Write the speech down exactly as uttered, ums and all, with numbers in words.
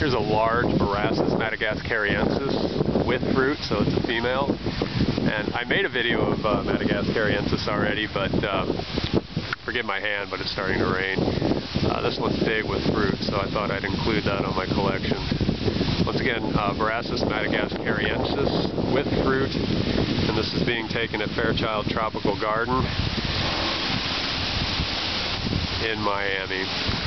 Here's a large Borassus madagascariensis with fruit, so it's a female. And I made a video of uh, madagascariensis already, but uh, forgive my hand, but it's starting to rain. Uh, this one's big with fruit, so I thought I'd include that on my collection. Once again, uh, Borassus madagascariensis with fruit, and this is being taken at Fairchild Tropical Garden in Miami.